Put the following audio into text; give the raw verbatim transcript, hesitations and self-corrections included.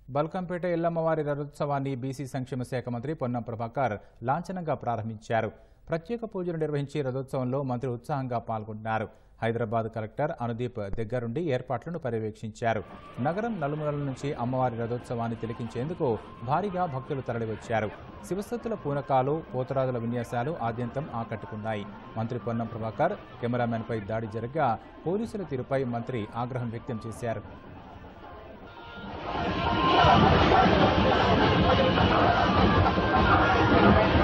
Balkampet ఎల్లమ్మవారి రథోత్సవాన్ని BC సంక్షేమ శాఖ మంత్రి పొన్నం ప్రభాకర్ లాంఛనంగా ప్రారంభించారు. ప్రత్యేక పూజలు నిర్వహించి రథోత్సవంలో మంత్రి ఉత్సాహంగా పాల్గొన్నారు. హైదరాబాద్ కలెక్టర్ అనుదీప్ దగ్గరుండి ఏర్పాట్లను పర్యవేక్షించారు. నగరం నలుమూలల నుంచి అమ్మవారి రథోత్సవాన్ని తిలకించేందుకు భారీగా భక్తులు తరలివచ్చారు. శివసత్తుల పూనకాలు, పోతరాజుల విన్యాసాలు ఆద్యంతం ఆకట్టుకున్నాయి. మంత్రి పొన్నం ప్రభాకర్ కెమెరామెన్పై దాడి జరగ్గా పోలీసుల తీరుపై మంత్రి ఆగ్రహం వ్యక్తం చేశారు. Thank you.